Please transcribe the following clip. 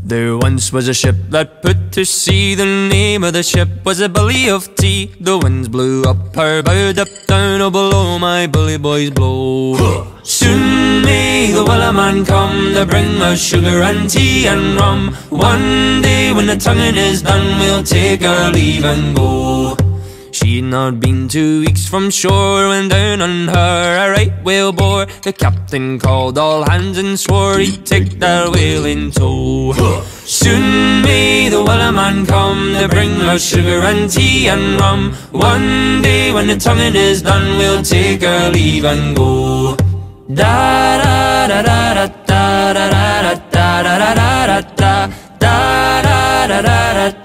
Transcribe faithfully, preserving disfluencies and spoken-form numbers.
There once was a ship that put to sea. The name of the ship was a Billy of Tea. The winds blew up her bow, up down, oh below my bully boys blow. Soon may the Wellerman come to bring us sugar and tea and rum. One day when the tonguing is done, we'll take our leave and go. She'd not been two weeks from shore when down on her a right whale bore. The captain called all hands and swore he'd take that whale in tow. Soon may the Wellerman come to bring us sugar and tea and rum. One day when the tonguing is done, we'll take our leave and go. Da da da da da da da da da da da da da da da da da da